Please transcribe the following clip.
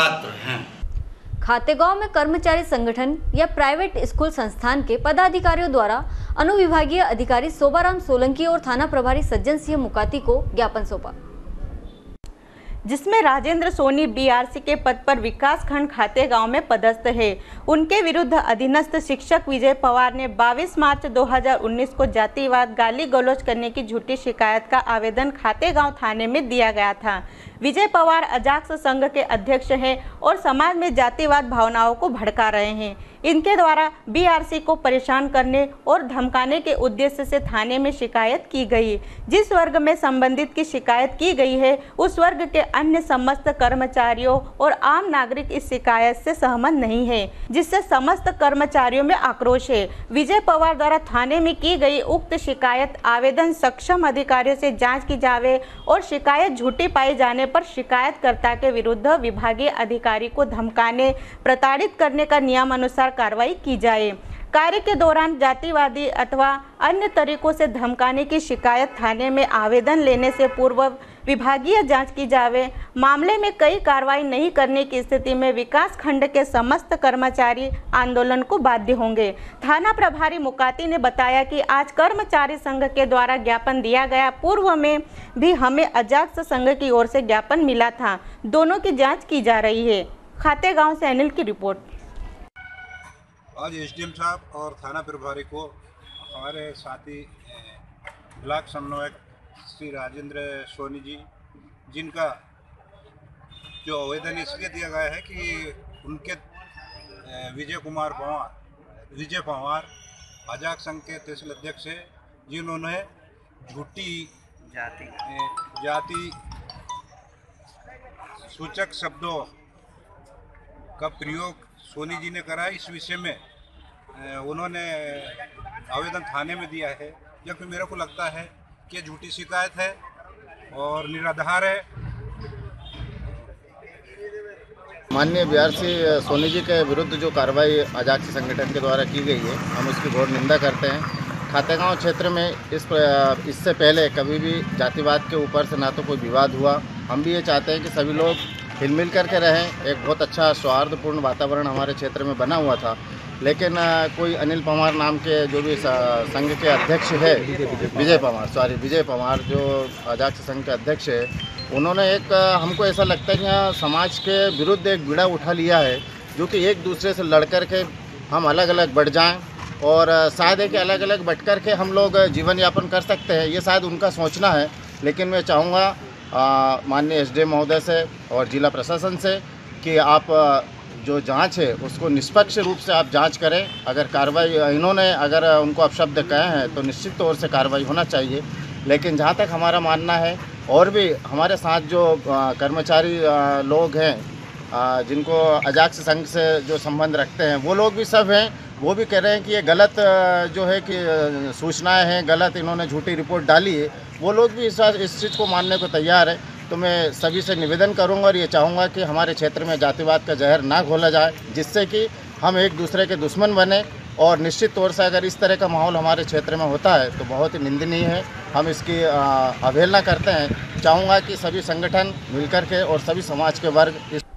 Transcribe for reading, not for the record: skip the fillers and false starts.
छात्र हैं। खातेगांव में कर्मचारी संगठन या प्राइवेट स्कूल संस्थान के पदाधिकारियों द्वारा अनुविभागीय अधिकारी शोभाराम सोलंकी और थाना प्रभारी सज्जन सिंह मुकाती को ज्ञापन सौंपा, जिसमें राजेंद्र सोनी बीआरसी के पद पर विकास खंड खातेगांव में पदस्थ है। उनके विरुद्ध अधीनस्थ शिक्षक विजय पवार ने 22 मार्च 2019 को जातिवाद गाली गलौज करने की झूठी शिकायत का आवेदन खातेगांव थाने में दिया गया था। विजय पवार अजाक्स संघ के अध्यक्ष हैं और समाज में जातिवाद भावनाओं को भड़का रहे हैं। इनके द्वारा बीआरसी को परेशान करने और धमकाने के उद्देश्य से थाने में शिकायत की गई। जिस वर्ग में संबंधित की शिकायत की गई है उस वर्ग के अन्य समस्त कर्मचारियों और आम नागरिक इस शिकायत से सहमत नहीं है, जिससे समस्त कर्मचारियों में आक्रोश है। विजय पवार द्वारा थाने में की गई उक्त शिकायत आवेदन सक्षम अधिकारियों से जांच की जावे और शिकायत झूठी पाए जाने पर शिकायतकर्ता के विरुद्ध विभागीय अधिकारी को धमकाने, प्रताड़ित करने का नियमानुसार कार्रवाई की जाए। कार्य के दौरान जातिवादी अथवा अन्य तरीकों से धमकाने की शिकायत थाने में आवेदन लेने से पूर्व विभागीय जांच की जावे। मामले में कई कार्रवाई नहीं करने की स्थिति में विकास खंड के समस्त कर्मचारी आंदोलन को बाध्य होंगे। थाना प्रभारी मुकाती ने बताया कि आज कर्मचारी संघ के द्वारा ज्ञापन दिया गया। पूर्व में भी हमें अजाक्स संघ की ओर से ज्ञापन मिला था। दोनों की जाँच की जा रही है। खातेगांव से अनिल की रिपोर्ट। आज एसडीएम साहब और थाना प्रभारी को हमारे साथी ब्लॉक समन्वयक श्री राजेंद्र सोनी जी, जिनका जो आवेदन इसलिए दिया गया है कि उनके विजय पवार अजाक संघ के तहसील अध्यक्ष है, जिन्होंने झूठी जाति सूचक शब्दों का प्रयोग सोनी जी ने करा। इस विषय में उन्होंने आवेदन थाने में दिया है, जबकि मेरे को लगता है कि झूठी शिकायत है और निराधार है। माननीय बीआरसी सोनी जी के विरुद्ध जो कार्रवाई अजाक्स संगठन के द्वारा की गई है, हम उसकी घोर निंदा करते हैं। खातेगांव क्षेत्र में इससे पहले कभी भी जातिवाद के ऊपर से ना तो कोई विवाद हुआ। हम भी ये चाहते हैं कि सभी लोग हिल कर के रहें। एक बहुत अच्छा सौहार्दपूर्ण वातावरण हमारे क्षेत्र में बना हुआ था, लेकिन कोई अनिल पवार नाम के जो भी संघ के अध्यक्ष है, विजय पवार जो अजाक्स संघ के अध्यक्ष है, उन्होंने एक हमको ऐसा लगता है कि यहाँ समाज के विरुद्ध एक बीड़ा उठा लिया है, जो कि एक दूसरे से लड़ कर के हम अलग अलग बढ़ जाएं और शायद है कि अलग अलग बढ़ कर के हम लोग जीवन यापन कर सकते हैं। ये शायद उनका सोचना है, लेकिन मैं चाहूँगा माननीय एसडीएम महोदय से और जिला प्रशासन से कि आप जो जांच है उसको निष्पक्ष रूप से आप जांच करें। अगर कार्रवाई अगर उनको अपशब्द कहे हैं तो निश्चित तौर से कार्रवाई होना चाहिए। लेकिन जहां तक हमारा मानना है, और भी हमारे साथ जो कर्मचारी लोग हैं जिनको अजाक्स संघ से जो संबंध रखते हैं, वो लोग भी सब हैं, वो भी कह रहे हैं कि ये गलत जो है कि सूचनाएं हैं, गलत इन्होंने झूठी रिपोर्ट डाली है। वो लोग भी इस चीज़ को मानने को तैयार है। तो मैं सभी से निवेदन करूंगा और ये चाहूँगा कि हमारे क्षेत्र में जातिवाद का जहर ना घोला जाए, जिससे कि हम एक दूसरे के दुश्मन बने। और निश्चित तौर से अगर इस तरह का माहौल हमारे क्षेत्र में होता है तो बहुत ही निंदनीय है। हम इसकी अवहेलना करते हैं। चाहूँगा कि सभी संगठन मिलकर के और सभी समाज के वर्ग इस